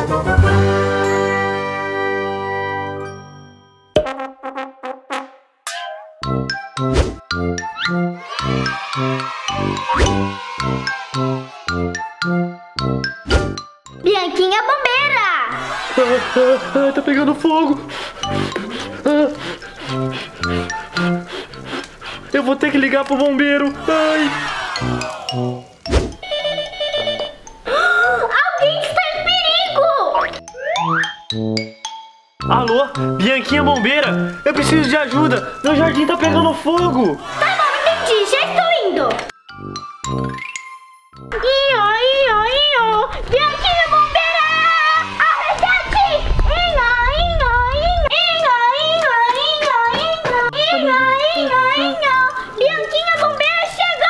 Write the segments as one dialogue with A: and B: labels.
A: Bianquinha bombeira!
B: Tá pegando fogo! Eu vou ter que ligar pro bombeiro! Ai!
A: Alguém está em perigo!
B: Alô? Bianquinha bombeira! Eu preciso de ajuda! Meu jardim tá pegando fogo!
A: Tá bom, entendi, já estou indo! Bianquinha bombeira! Ao resgate! Bianquinha bombeira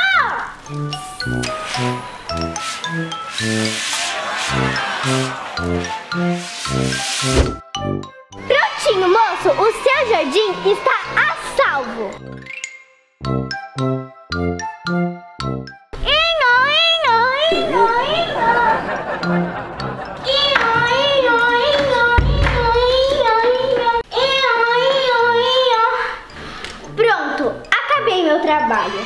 A: chegou! Prontinho, moço! O seu jardim está a salvo! Pronto, acabei meu trabalho.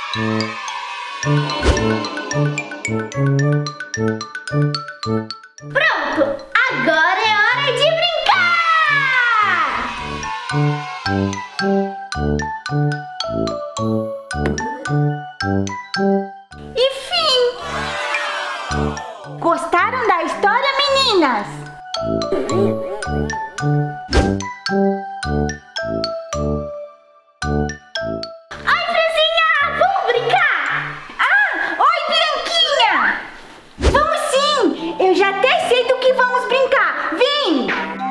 A: Pronto, agora é hora de brincar! E fim! Gostaram da história, meninas? Ai, Franzinha, vamos brincar? Oi, Bianquinha! Vamos sim! Eu já até sei do que vamos brincar. Vem!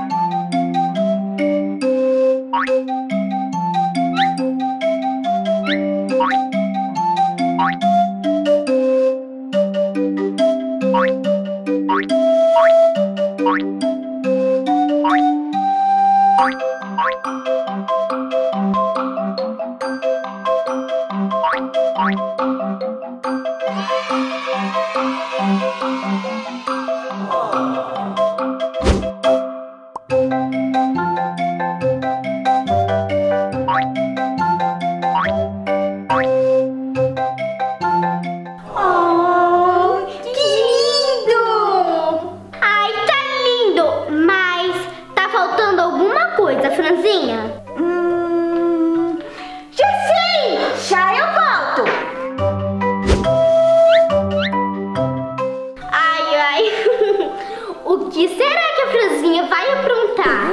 A: O que será que a Franzinha vai aprontar?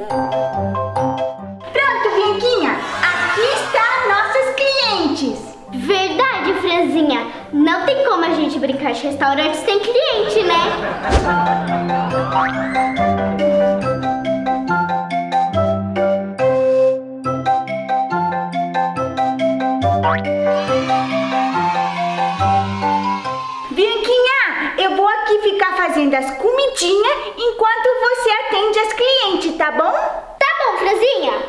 A: Pronto, Bianquinha. Aqui estão nossos clientes. Verdade, Franzinha. Não tem como a gente brincar de restaurante sem cliente, né? Bianquinha, eu vou aqui ficar fazendo as comidinhas enquanto você atende as clientes, tá bom? Tá bom, Franzinha.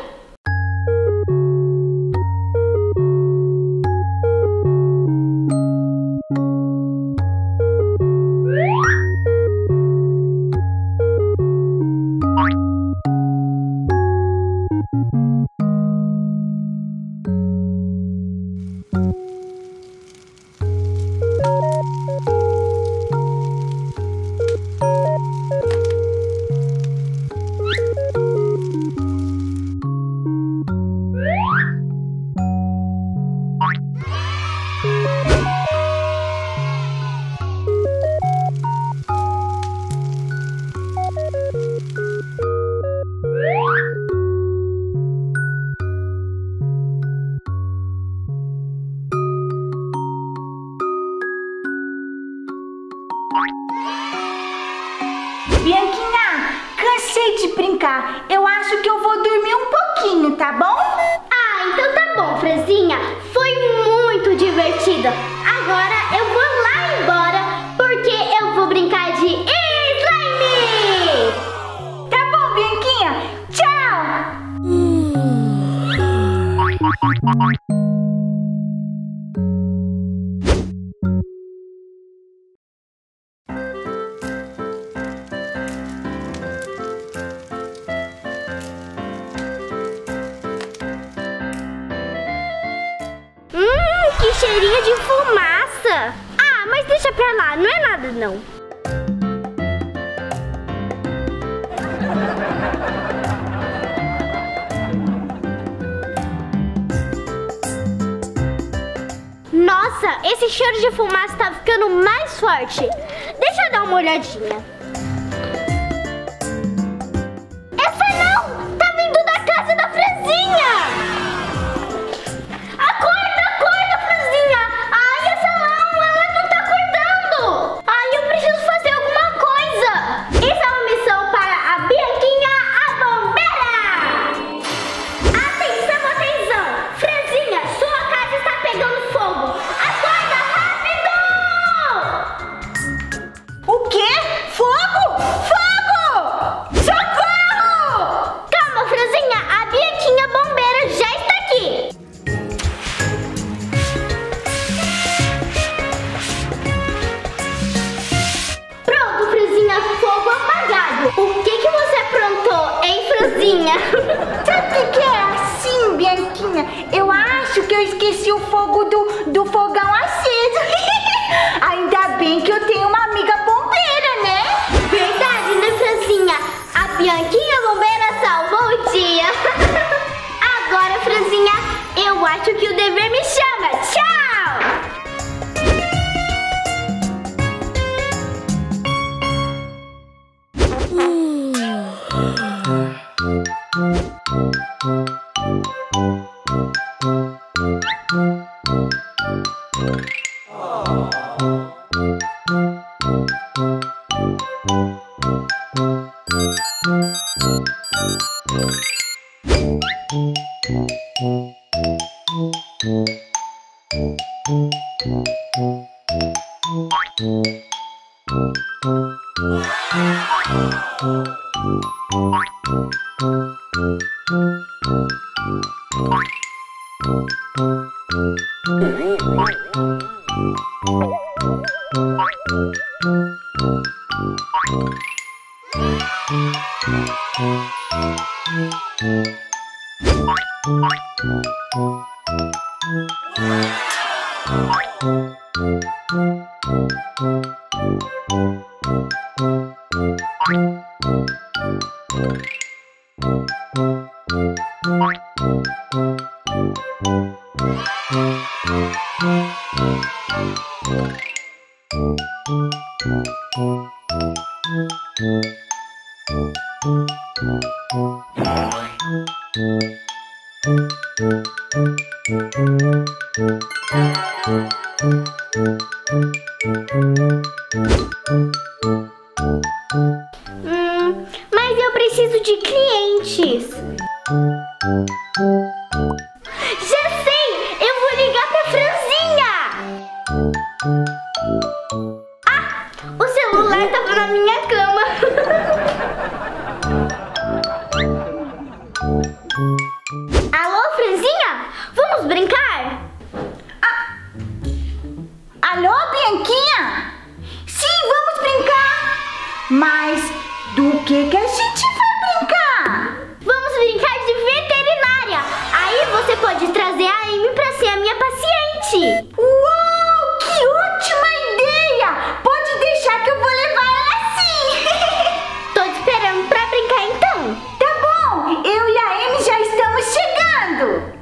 A: Bianquinha, cansei de brincar. Eu acho que eu vou dormir um pouquinho, tá bom? Ah, então tá bom, Franzinha. Foi muito divertido. Agora eu vou lá embora, porque eu vou brincar de slime! Tá bom, Bianquinha. Tchau! cheirinho de fumaça. Ah, mas deixa pra lá, não é nada não. Nossa, esse cheiro de fumaça tá ficando mais forte. Deixa eu dar uma olhadinha. Essa não! Tá vindo da casa da Franzinha! Acorda, Franzinha! Ai, essa não! Ela não tá acordando! Ai, eu preciso fazer alguma coisa! Isso é uma missão para a Bianquinha, a bombeira! Atenção! Franzinha, sua casa está pegando fogo! Acorda rápido!
C: O quê? Fogo? Fogo! Socorro!
A: Calma, Franzinha, a Bianquinha bombeira já está aqui! Pronto, Franzinha, fogo apagado! O que você aprontou, hein, Franzinha?
C: Sabe o que é assim, Bianquinha? Eu acho que eu esqueci o fogo do fogão aceso. Ainda bem que eu tenho uma amiga bombeira, né?
A: Verdade, né, Franzinha? A Bianquinha bombeira salvou o dia! Agora, Franzinha, eu acho que o dever me chama! Tchau! Mas eu preciso de clientes. Já sei! Eu vou ligar pra Franzinha! Ah! O celular tava na minha cama. Alô, Franzinha? Vamos brincar?
C: Alô, Bianquinha? Sim, vamos brincar. Mas do que a gente vai brincar?
A: Vamos brincar de veterinária. Aí você pode trazer a Amy pra ser a minha paciente.
C: Uau, que ótima ideia! Pode deixar que eu vou levar ela sim.
A: Tô te esperando pra brincar então.
C: Tá bom, eu e a Amy já estamos chegando.